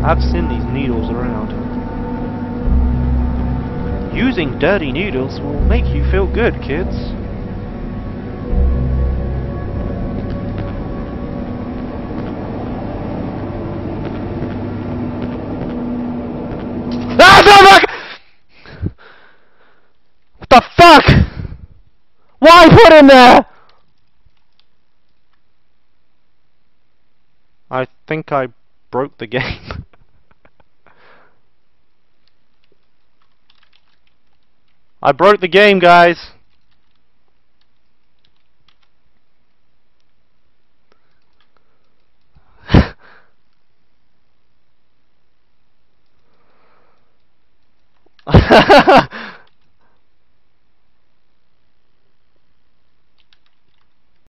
I've seen these needles around. Using dirty needles will make you feel good, kids. Ah, no, fuck! What the fuck? Why put him there? I think I broke the game. I broke the game, guys.